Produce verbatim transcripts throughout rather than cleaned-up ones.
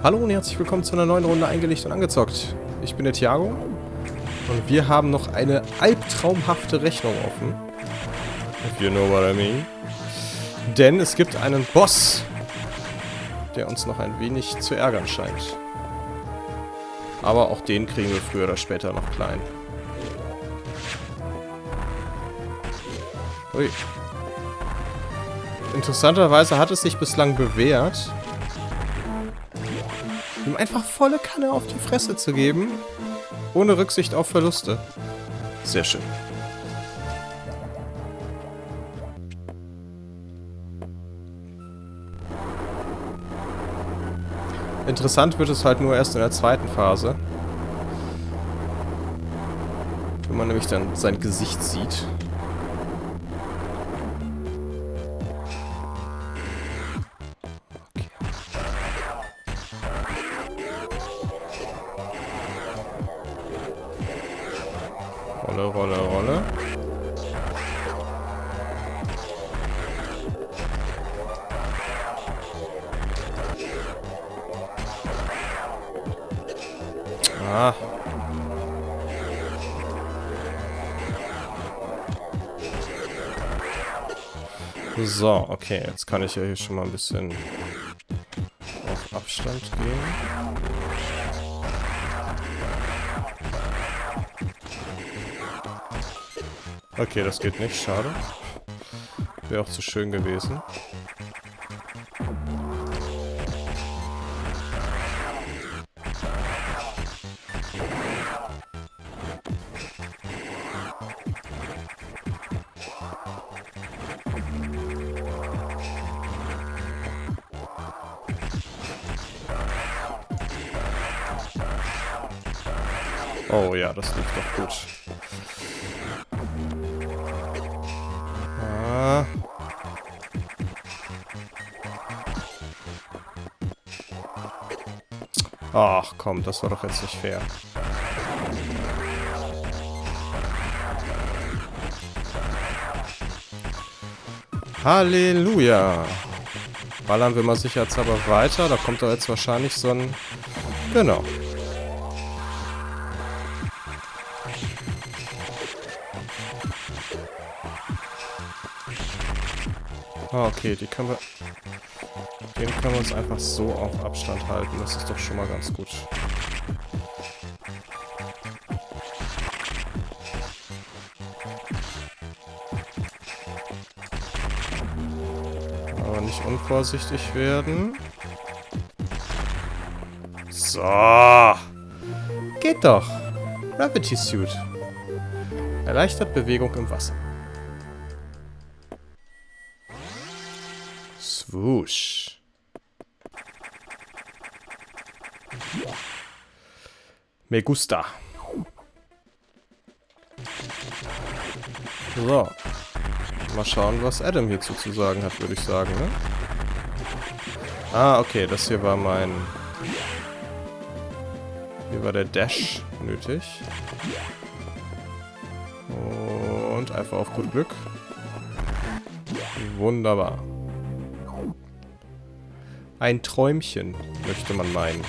Hallo und herzlich willkommen zu einer neuen Runde Eingelegt und Angezockt. Ich bin der Thiago und wir haben noch eine albtraumhafte Rechnung offen. If you know what I mean. Denn es gibt einen Boss, der uns noch ein wenig zu ärgern scheint. Aber auch den kriegen wir früher oder später noch klein. Ui. Interessanterweise hat es sich bislang bewährt, ihm einfach volle Kanne auf die Fresse zu geben, ohne Rücksicht auf Verluste. Sehr schön. Interessant wird es halt nur erst in der zweiten Phase. Wenn man nämlich dann sein Gesicht sieht. Rolle, Rolle, Rolle. Ah. So, okay, jetzt kann ich ja hier schon mal ein bisschen auf Abstand gehen. Okay, das geht nicht, schade. Wäre auch zu schön gewesen. Oh ja, das lief doch gut. Ah. Ach komm, das war doch jetzt nicht fair. Halleluja! Ballern wir mal sicherheitshalber weiter. Da kommt doch jetzt wahrscheinlich so ein... Genau. Ah, okay, die können wir... Den können wir uns einfach so auf Abstand halten. Das ist doch schon mal ganz gut. Aber nicht unvorsichtig werden. So. Geht doch. Gravity Suit. Erleichtert Bewegung im Wasser. Swoosh. Me gusta. So. Mal schauen, was Adam hierzu zu sagen hat, würde ich sagen, ne? Ah, okay, das hier war mein... Hier war der Dash nötig. Und einfach auf gut Glück. Wunderbar. Ein Träumchen, möchte man meinen.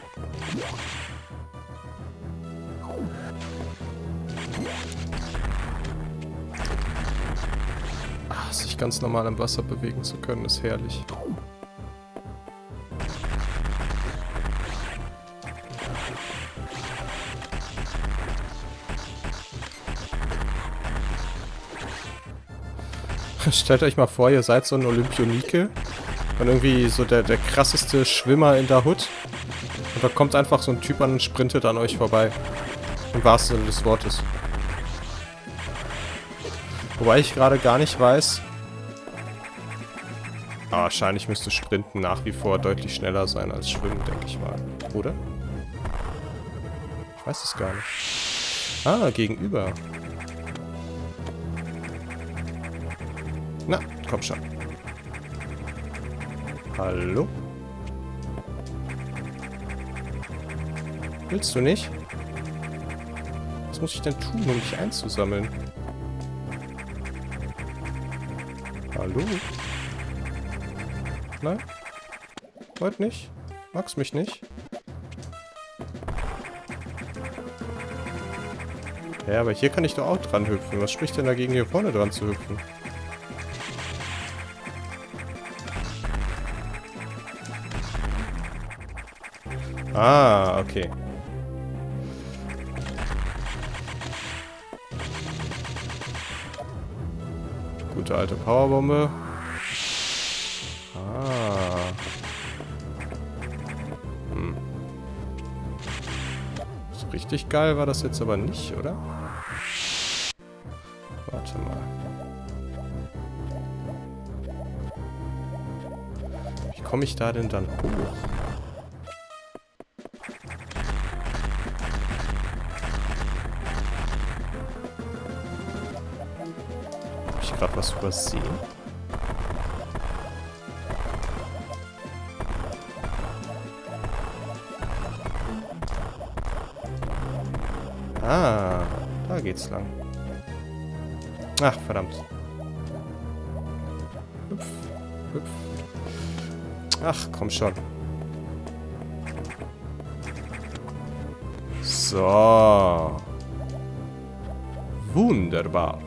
Ach, sich ganz normal im Wasser bewegen zu können, ist herrlich. Stellt euch mal vor, ihr seid so ein Olympionike. Und irgendwie so der, der krasseste Schwimmer in der Hood. Und da kommt einfach so ein Typ an und sprintet an euch vorbei. Im wahrsten Sinne des Wortes. Wobei ich gerade gar nicht weiß... Aber wahrscheinlich müsste Sprinten nach wie vor deutlich schneller sein als Schwimmen, denke ich mal. Oder? Ich weiß es gar nicht. Ah, gegenüber. Na, komm schon. Hallo? Willst du nicht? Was muss ich denn tun, um dich einzusammeln? Hallo? Nein? Heute nicht? Magst mich nicht? Ja, aber hier kann ich doch auch dran hüpfen. Was spricht denn dagegen, hier vorne dran zu hüpfen? Ah, okay. Gute alte Powerbombe. Ah. Hm. So richtig geil war das jetzt aber nicht, oder? Warte mal. Wie komme ich da denn dann hoch? Hab ich gerade was übersehen? Ah, da geht's lang. Ach, verdammt. Hüpf, hüpf. Ach, komm schon. So. Wunderbar.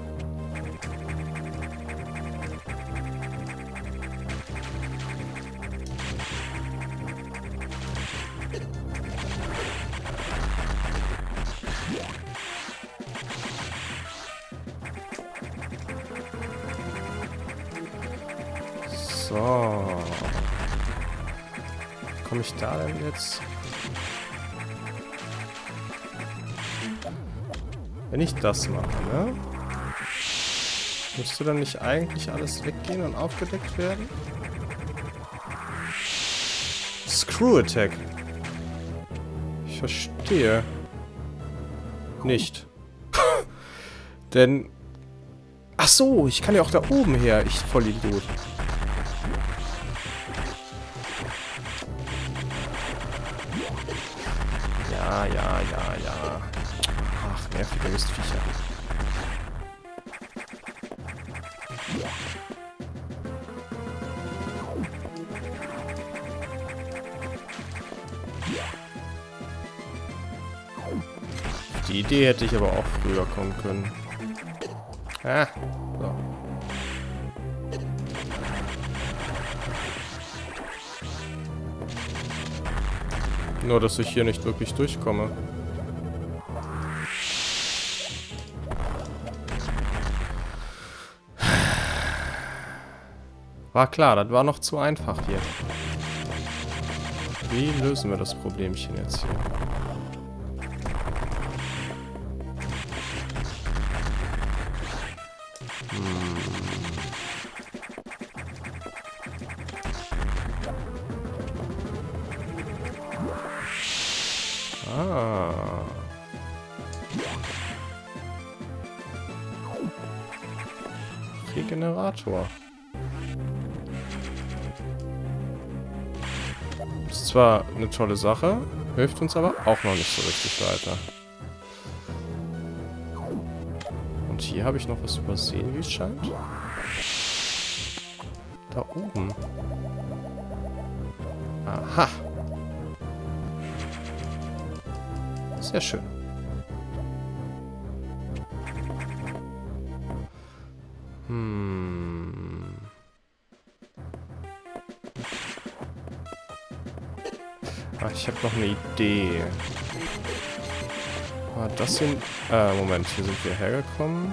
So. Wie komme ich da denn jetzt? Wenn ich das mache, ne? Müsste dann nicht eigentlich alles weggehen und aufgedeckt werden? Screw Attack. Ich verstehe. Nicht. Denn... Ach so, ich kann ja auch da oben her. Ich Vollidiot. Ja, ja, ja, ja. Ach, nervige Mistviecher. Die Idee hätte ich aber auch früher kommen können. Ah, so. Nur, dass ich hier nicht wirklich durchkomme. War klar, das war noch zu einfach hier. Wie lösen wir das Problemchen jetzt hier? Ah. Regenerator. Ist zwar eine tolle Sache, hilft uns aber auch noch nicht so richtig weiter. Und hier habe ich noch was übersehen, wie es scheint. Da oben. Aha. Sehr schön. Hm. Ach, ich habe noch eine Idee. Ah, das hier... Äh, Moment, hier sind wir hergekommen.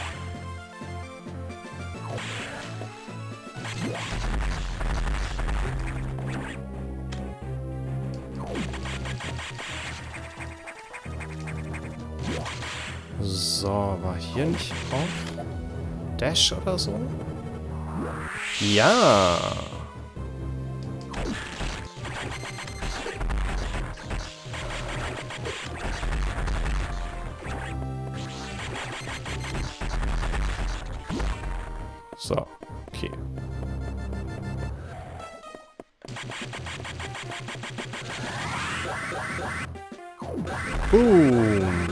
So, war hier nicht auch Dash oder so? Ja! So, okay. Boom!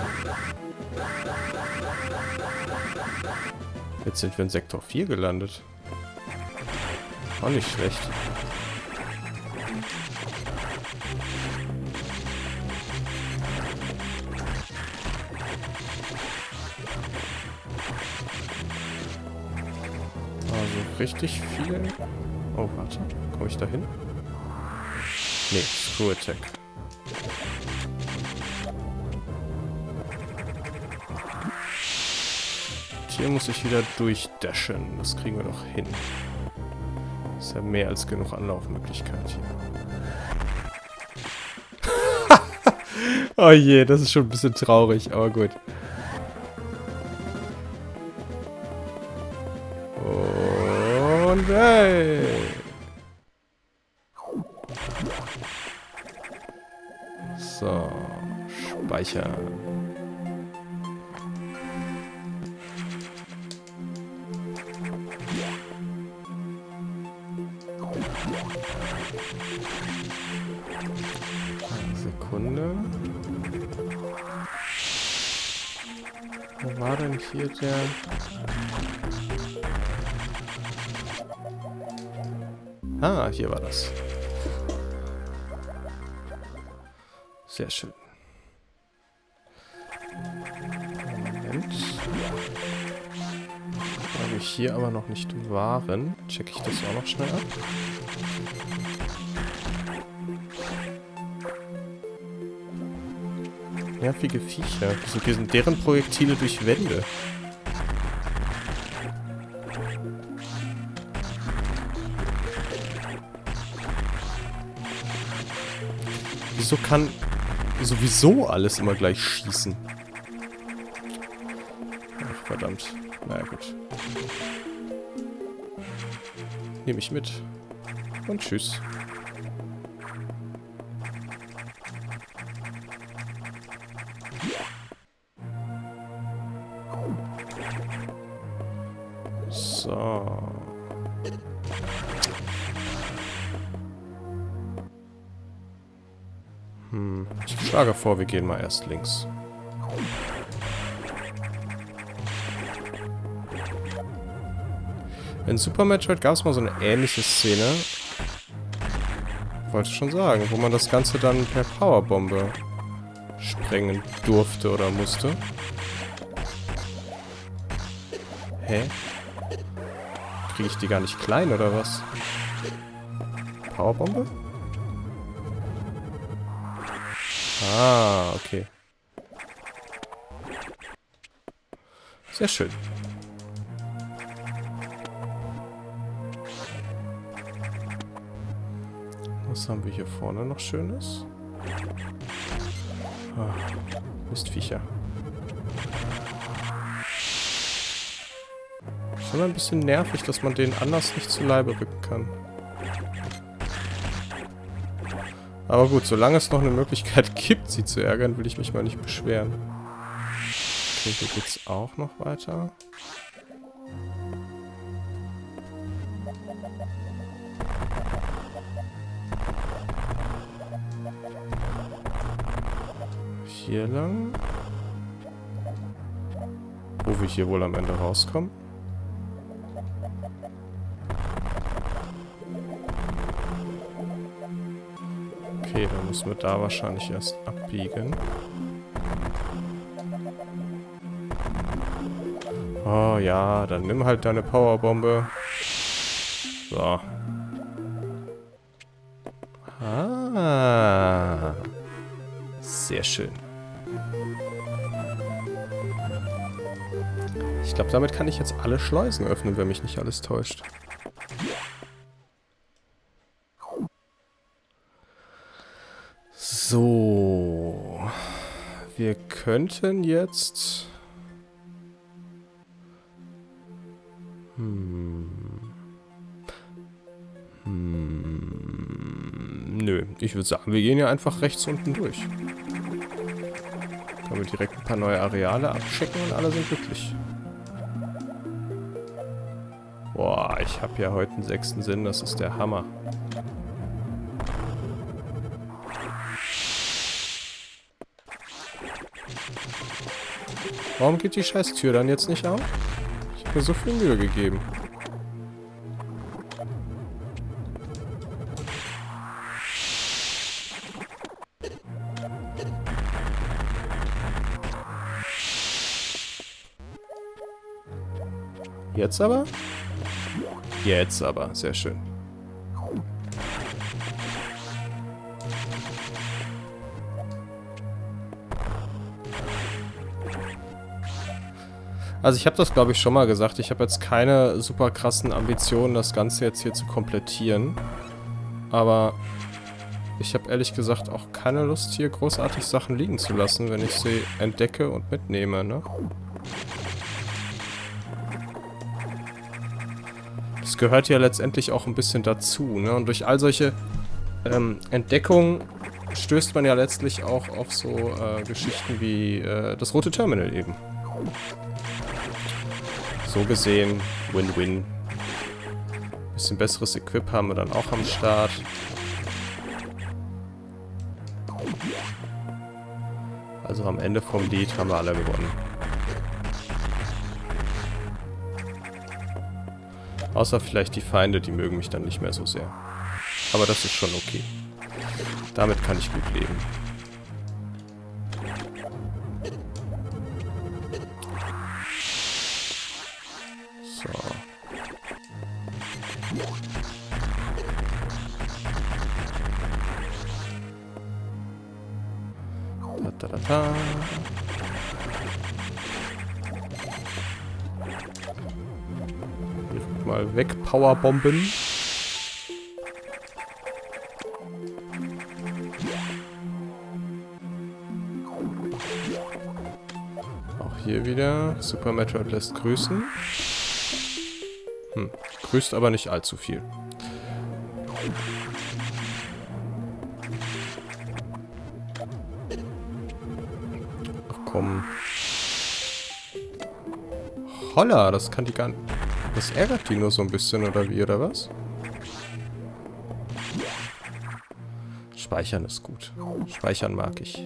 Jetzt sind wir in Sektor vier gelandet. Auch nicht schlecht. richtig viel... Oh, warte. Komme ich da hin? Nee, Screw Attack. Hier muss ich wieder durchdashen. Das kriegen wir doch hin. Ist ja mehr als genug Anlaufmöglichkeit hier. Oh je, das ist schon ein bisschen traurig, aber gut. Und hey! So, speichern. Eine Sekunde. Wo war denn hier der... Ah, hier war das. Sehr schön. Moment. Da wir hier aber noch nicht waren, checke ich das auch noch schnell ab. Nervige Viecher. Wieso gehen deren Projektile durch Wände? Wieso kann sowieso alles immer gleich schießen? Ach, verdammt. Naja, gut. Nehme ich mit. Und tschüss. So. Hm. Ich schlage vor, wir gehen mal erst links. In Super Metroid gab es mal so eine ähnliche Szene. Wollte schon sagen, wo man das Ganze dann per Powerbombe sprengen durfte oder musste. Hä? Kriege ich die gar nicht klein, oder was? Powerbombe? Ah, okay. Sehr schön. Was haben wir hier vorne noch Schönes? Ah, Mistviecher. Schon ein bisschen nervig, dass man denen anders nicht zu Leibe rücken kann. Aber gut, solange es noch eine Möglichkeit gibt, sie zu ärgern, will ich mich mal nicht beschweren. Okay, hier geht's auch noch weiter. Hier lang. Wo wir hier wohl am Ende rauskommen. Okay, dann müssen wir da wahrscheinlich erst abbiegen. Oh ja, dann nimm halt deine Powerbombe. So. Ah. Sehr schön. Ich glaube, damit kann ich jetzt alle Schleusen öffnen, wenn mich nicht alles täuscht. So. Wir könnten jetzt... Hm. Hm. Nö, ich würde sagen, wir gehen ja einfach rechts unten durch. Können wir direkt ein paar neue Areale abchecken und alle sind glücklich. Boah, ich habe ja heute einen sechsten Sinn, das ist der Hammer. Warum geht die scheiß Tür dann jetzt nicht auf? Ich habe mir so viel Mühe gegeben. Jetzt aber? Jetzt aber, sehr schön. Also ich habe das, glaube ich, schon mal gesagt. Ich habe jetzt keine super krassen Ambitionen, das Ganze jetzt hier zu komplettieren. Aber ich habe ehrlich gesagt auch keine Lust, hier großartig Sachen liegen zu lassen, wenn ich sie entdecke und mitnehme, ne? Das gehört ja letztendlich auch ein bisschen dazu, ne? Und durch all solche ähm, Entdeckungen stößt man ja letztlich auch auf so äh, Geschichten wie äh, das rote Terminal eben. So gesehen, Win-Win. Bisschen besseres Equip haben wir dann auch am Start. Also am Ende vom Lied haben wir alle gewonnen. Außer vielleicht die Feinde, die mögen mich dann nicht mehr so sehr. Aber das ist schon okay. Damit kann ich gut leben. So. Da, da, da, da. Hier mal weg, Powerbomben. Auch hier wieder. Super Metroid lässt grüßen. Hm, grüßt aber nicht allzu viel. Ach komm. Holla, das kann die gar nicht... Das ärgert die nur so ein bisschen, oder wie, oder was? Speichern ist gut. Speichern mag ich.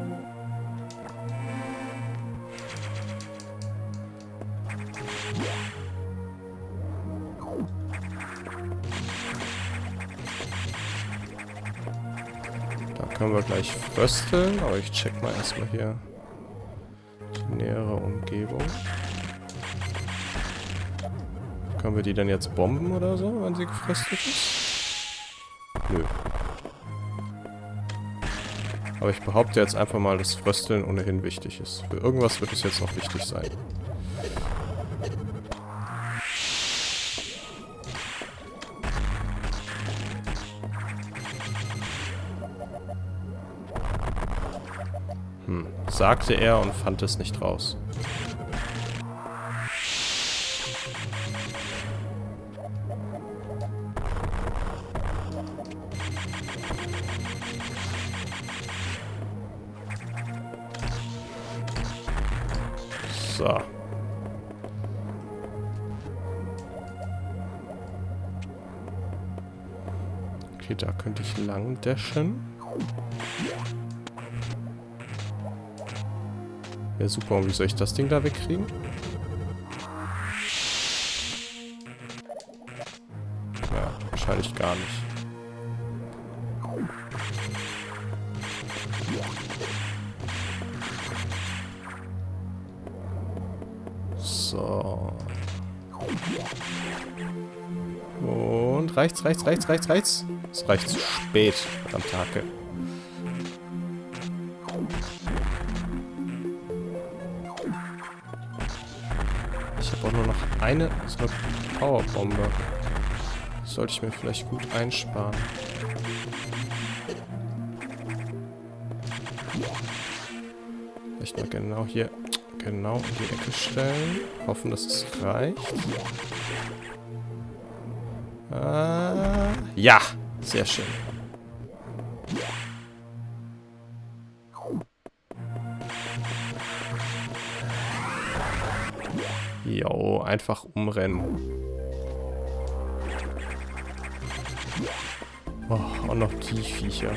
Können wir gleich frösteln, aber ich check mal erstmal hier die nähere Umgebung. Können wir die dann jetzt bomben oder so, wenn sie gefröstelt ist? Nö. Aber ich behaupte jetzt einfach mal, dass Frösteln ohnehin wichtig ist. Für irgendwas wird es jetzt noch wichtig sein. Hm, sagte er und fand es nicht raus. So. Okay, da könnte ich lang dashen. Ja, super. Und wie soll ich das Ding da wegkriegen? Ja, wahrscheinlich gar nicht. So. Und rechts, rechts, rechts, rechts, rechts. Es reicht zu spät am Tage. Ich habe auch nur noch eine, so eine Powerbombe. Das sollte ich mir vielleicht gut einsparen. Vielleicht mal genau hier, genau in die Ecke stellen. Hoffen, dass es reicht. Ah, ja, sehr schön. Jo, einfach umrennen. Oh, auch noch die Viecher.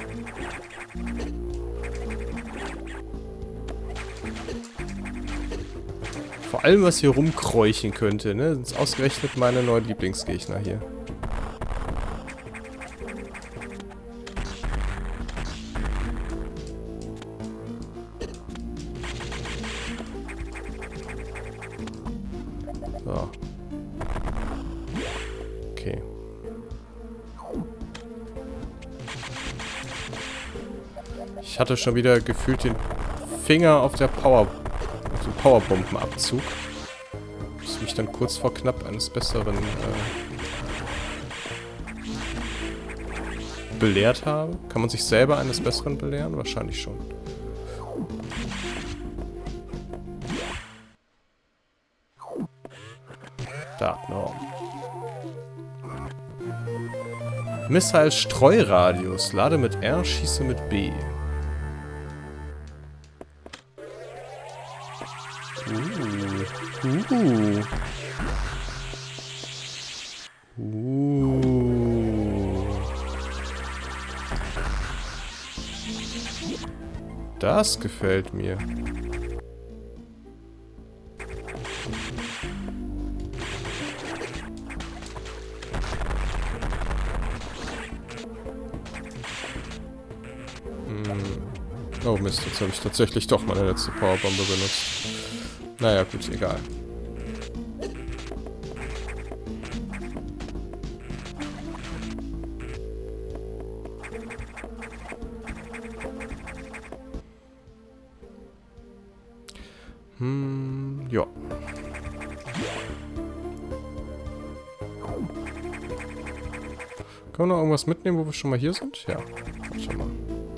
Vor allem, was hier rumkräuchen könnte, ne? Das sind ausgerechnet meine neuen Lieblingsgegner hier. So. Ich hatte schon wieder gefühlt den Finger auf der Power... auf den Powerbombenabzug. Dass ich mich dann kurz vor knapp eines Besseren äh, belehrt habe. Kann man sich selber eines Besseren belehren? Wahrscheinlich schon. Da, no. Missile Streuradius. Lade mit R, schieße mit B. Uh. Uh. Uh. Das gefällt mir. Oh Mist, jetzt habe ich tatsächlich doch meine letzte Powerbombe benutzt. Naja, gut, egal. Hm, ja. Können wir noch irgendwas mitnehmen, wo wir schon mal hier sind? Ja, schon mal.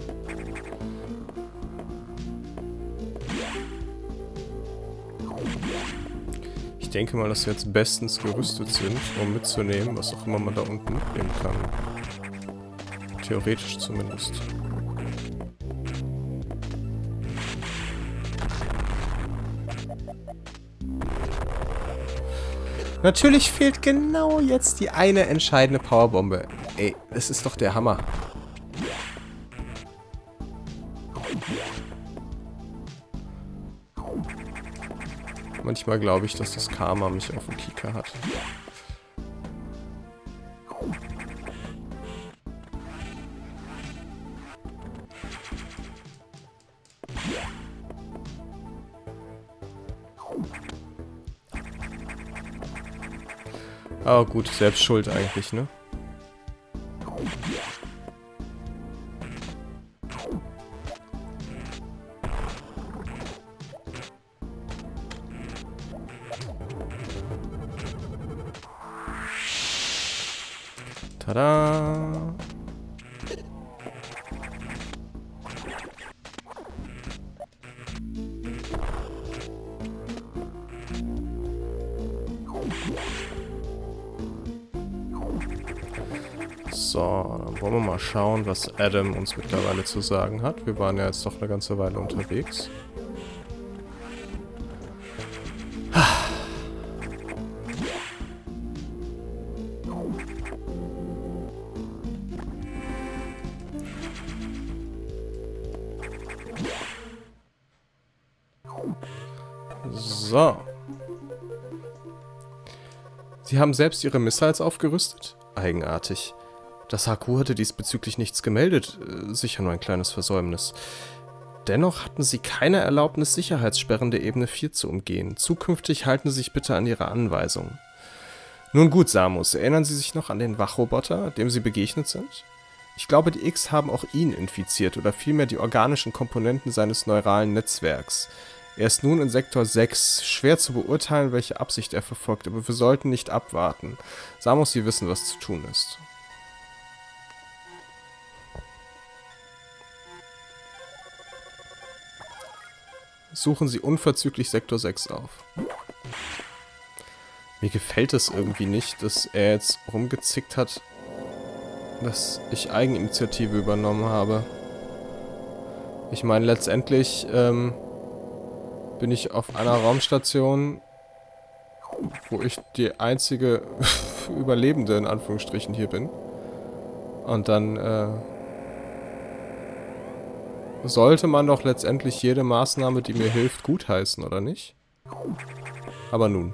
Ich denke mal, dass wir jetzt bestens gerüstet sind, um mitzunehmen, was auch immer man da unten mitnehmen kann. Theoretisch zumindest. Natürlich fehlt genau jetzt die eine entscheidende Powerbombe. Ey, das ist doch der Hammer. Manchmal glaube ich, dass das Karma mich auf dem Kieker hat. Aber gut, selbst schuld eigentlich, ne? Tada! So, dann wollen wir mal schauen, was Adam uns mittlerweile zu sagen hat. Wir waren ja jetzt doch eine ganze Weile unterwegs. So. Sie haben selbst ihre Missiles aufgerüstet? Eigenartig. Das H Q hatte diesbezüglich nichts gemeldet. Sicher nur ein kleines Versäumnis. Dennoch hatten sie keine Erlaubnis, Sicherheitssperren der Ebene vier zu umgehen. Zukünftig halten Sie sich bitte an Ihre Anweisungen. Nun gut, Samus, erinnern Sie sich noch an den Wachroboter, dem Sie begegnet sind? Ich glaube, die X haben auch ihn infiziert, oder vielmehr die organischen Komponenten seines neuralen Netzwerks. Er ist nun in Sektor sechs. Schwer zu beurteilen, welche Absicht er verfolgt, aber wir sollten nicht abwarten. Samus, Sie wissen, was zu tun ist. Suchen Sie unverzüglich Sektor sechs auf. Mir gefällt es irgendwie nicht, dass er jetzt rumgezickt hat, dass ich Eigeninitiative übernommen habe. Ich meine, letztendlich ähm, bin ich auf einer Raumstation, wo ich die einzige Überlebende in Anführungsstrichen hier bin. Und dann äh, sollte man doch letztendlich jede Maßnahme, die mir hilft, gutheißen, oder nicht? Aber nun.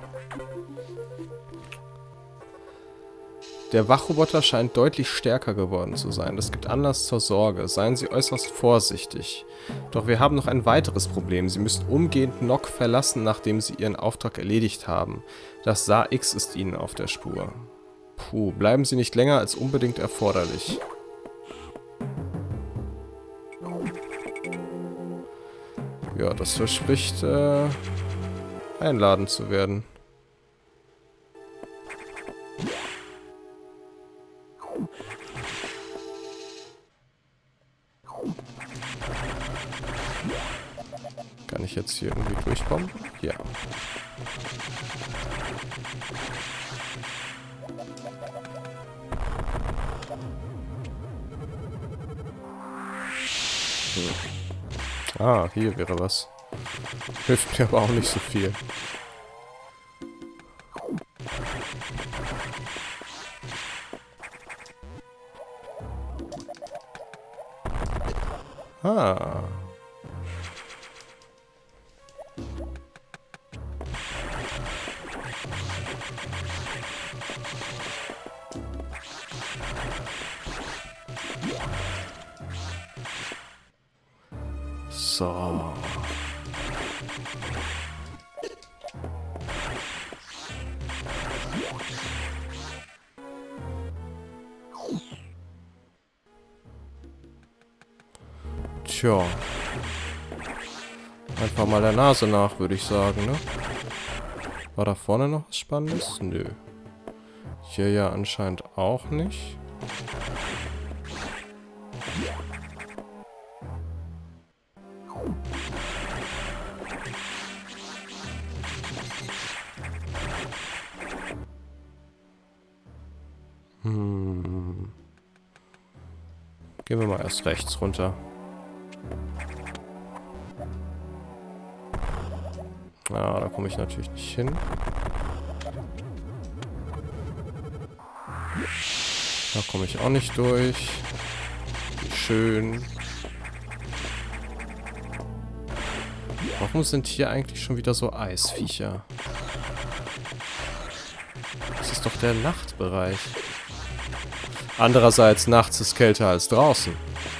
Der Wachroboter scheint deutlich stärker geworden zu sein. Das gibt Anlass zur Sorge. Seien Sie äußerst vorsichtig. Doch wir haben noch ein weiteres Problem. Sie müssen umgehend Nock verlassen, nachdem Sie Ihren Auftrag erledigt haben. Das S A X ist Ihnen auf der Spur. Puh, bleiben Sie nicht länger als unbedingt erforderlich. Ja, das verspricht, äh, einladend zu werden. Kann ich jetzt hier irgendwie durchkommen? Ja. Hm. Ah, hier wäre was. Hilft mir aber auch nicht so viel. Ah. So. Tja. Einfach mal der Nase nach, würde ich sagen, ne? War da vorne noch was Spannendes? Nö. Hier ja anscheinend auch nicht. Hm. Gehen wir mal erst rechts runter. Ja, da komme ich natürlich nicht hin. Da komme ich auch nicht durch. Wie schön. Warum sind hier eigentlich schon wieder so Eisviecher? Das ist doch der Nachtbereich. Andererseits, nachts ist kälter als draußen.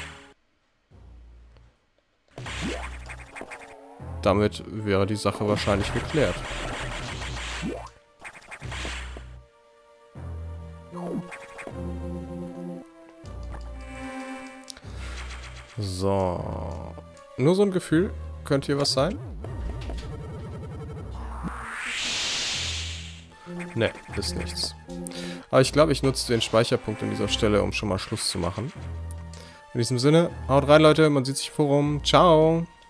Damit wäre die Sache wahrscheinlich geklärt. So. Nur so ein Gefühl. Könnte hier was sein? Ne, ist nichts. Aber ich glaube, ich nutze den Speicherpunkt an dieser Stelle, um schon mal Schluss zu machen. In diesem Sinne, haut rein, Leute. Man sieht sich im Forum. Ciao.